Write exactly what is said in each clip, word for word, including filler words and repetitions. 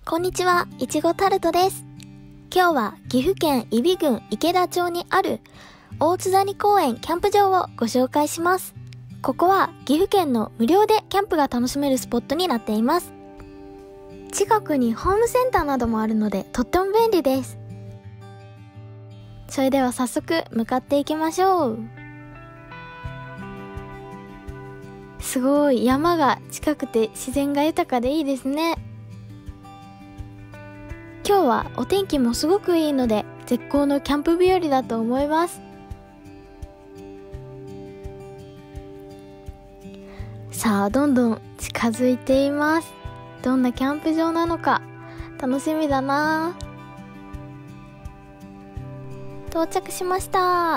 こんにちは、いちごタルトです。今日は岐阜県揖斐郡池田町にある大津谷公園キャンプ場をご紹介します。ここは岐阜県の無料でキャンプが楽しめるスポットになっています。近くにホームセンターなどもあるのでとっても便利です。それでは早速向かっていきましょう。すごい山が近くて自然が豊かでいいですね。今日はお天気もすごくいいので絶好のキャンプ日和だと思います。さあどんどん近づいています。どんなキャンプ場なのか楽しみだな。到着しました。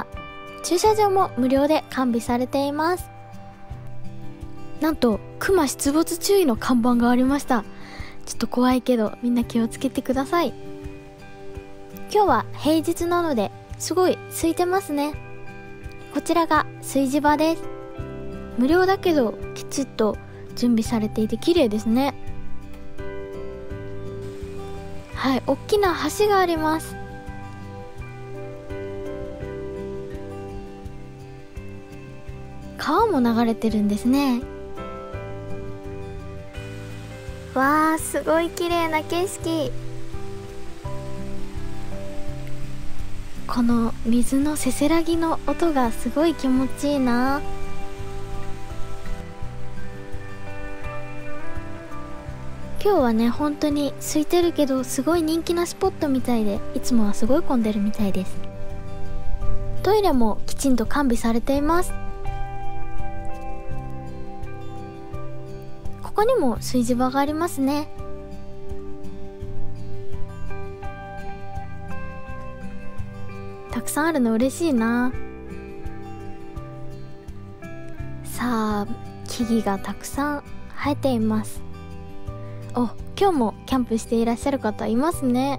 駐車場も無料で完備されています。なんとクマ出没注意の看板がありました。ちょっと怖いけどみんな気をつけてください。今日は平日なのですごい空いてますね。こちらが炊事場です。無料だけどきちっと準備されていて綺麗ですね。はい、大きな橋があります。川も流れてるんですね。わー、すごい綺麗な景色。この水のせせらぎの音がすごい気持ちいいな。今日はね本当に空いてるけどすごい人気なスポットみたいで、いつもはすごい混んでるみたいです。トイレもきちんと完備されています。ここにも炊事場がありますね。たくさんあるの嬉しいな。さあ木々がたくさん生えています。お、今日もキャンプしていらっしゃる方いますね。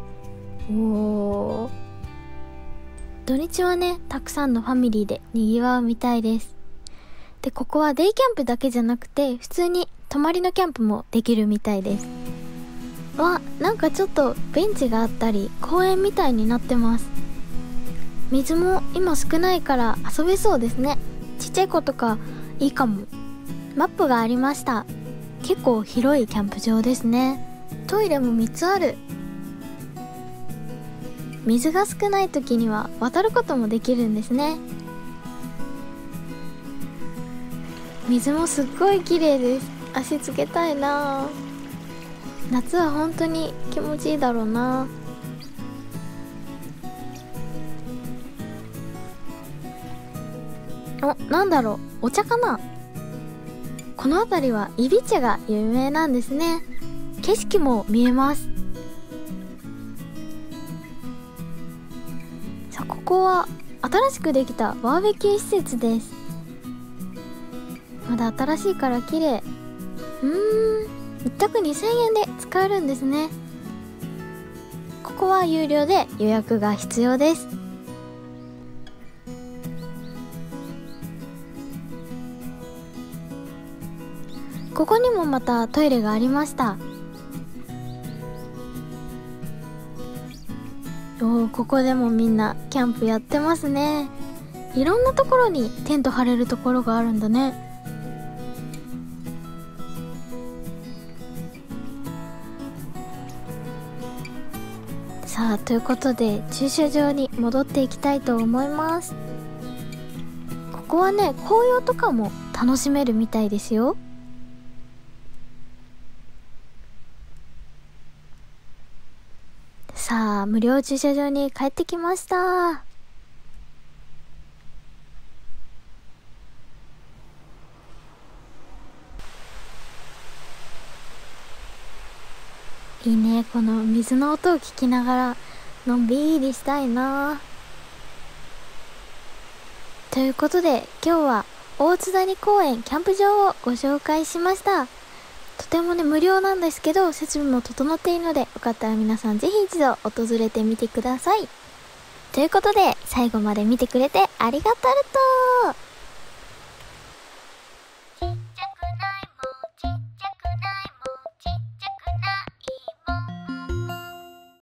おー、土日はねたくさんのファミリーでにぎわうみたいです。でここはデイキャンプだけじゃなくて普通に泊まりのキャンプもできるみたいです。わ、なんかちょっとベンチがあったり公園みたいになってます。水も今少ないから遊べそうですね。ちっちゃい子とかいいかも。マップがありました。結構広いキャンプ場ですね。トイレもみっつある。水が少ない時には渡ることもできるんですね。水もすっごい綺麗です。足つけたいな。夏は本当に気持ちいいだろうな。お、なんだろう、お茶かな。この辺りはイビ茶が有名なんですね。景色も見えます。さあここは新しくできたバーベキュー施設です。まだ新しいから綺麗。うーん、一択にせんえんで使えるんですね。ここは有料で予約が必要です。ここにもまたトイレがありました。おー、ここでもみんなキャンプやってますね。いろんなところにテント張れるところがあるんだね。さあということで駐車場に戻っていきたいと思います。ここはね紅葉とかも楽しめるみたいですよ。さあ無料駐車場に帰ってきました。いいね、この水の音を聞きながらのんびりしたいな。ということで今日は大津谷公園キャンプ場をご紹介しました。とてもね無料なんですけど設備も整っているのでよかったら皆さんぜひ一度訪れてみてください。ということで最後まで見てくれてありがとう。